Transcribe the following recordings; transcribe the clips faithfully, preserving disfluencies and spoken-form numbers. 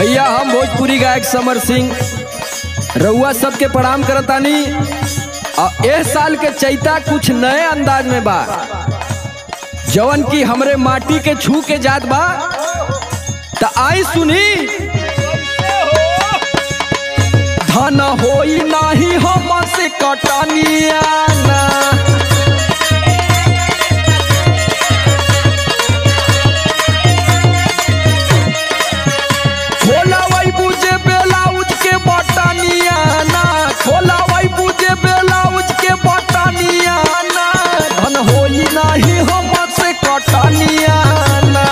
भैया हम भोजपुरी गायक समर सिंह रउआ सबके प्रणाम करतानी। और इस साल के चैता कुछ नए अंदाज में बा जवन की हमरे माटी के छू के जात बा। त आई सुनी धन होई नाही हमसे कटनिया ना, खोला वही बुझे बेलाउज के बटनिया ना, खोला वही बुझे बेलाउज के बटनिया ना, धन होई नाही हमसे कटनिया ना।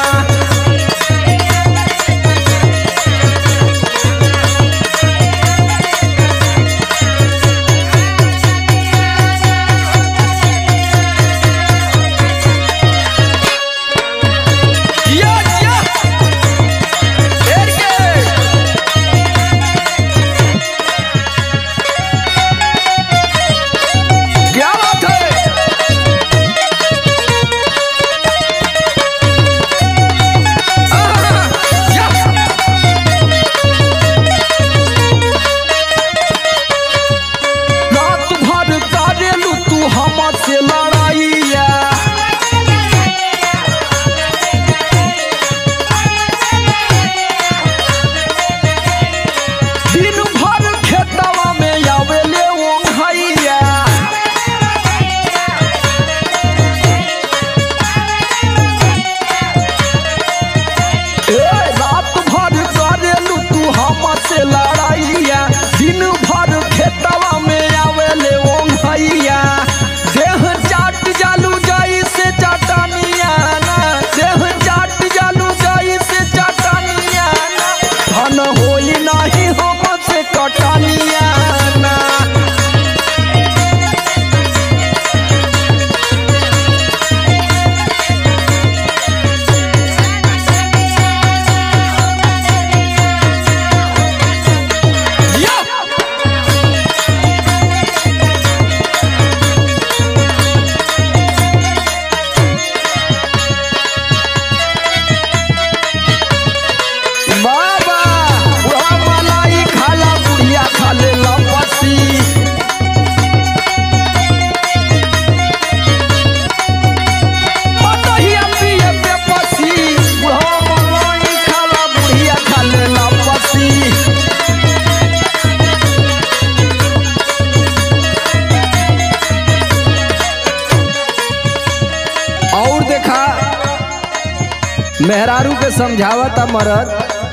मेहरारू के समझावता मरद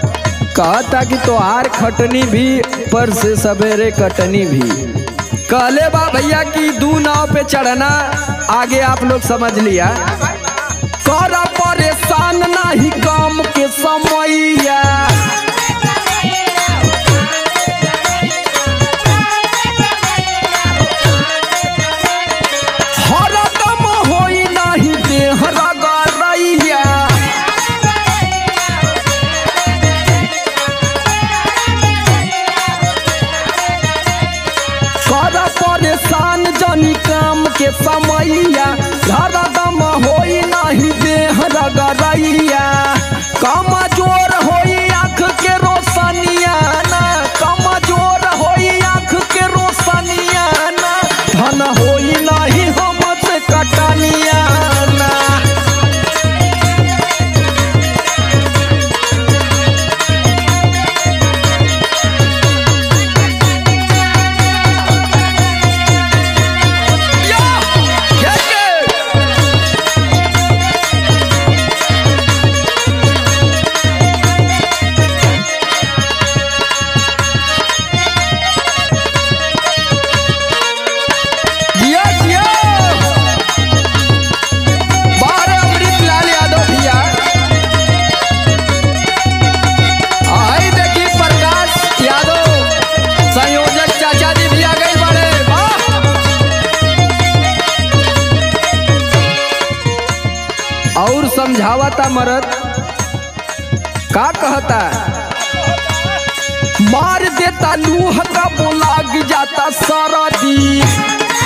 कहता कि तोहार खटनी भी पर से सवेरे कटनी भी। कहले बा भैया कि दू नाव पे चढ़ना आगे आप लोग समझ लिया। कर परेशान नहीं काम के समैया, हरदम होई नहीं देह रगड़ैया, परेशान जानी काम के समैया, हरदम होई नहीं देह रगड़ैया, कमजोर होई आँख के रोशनिया ना, कमजोर होई आँख के रोशनिया ना, धन होई नहीं हमसे कटनिया ना। और समझावता मरद का कहता, मार देता लूह का बोलाग जाता सरदी,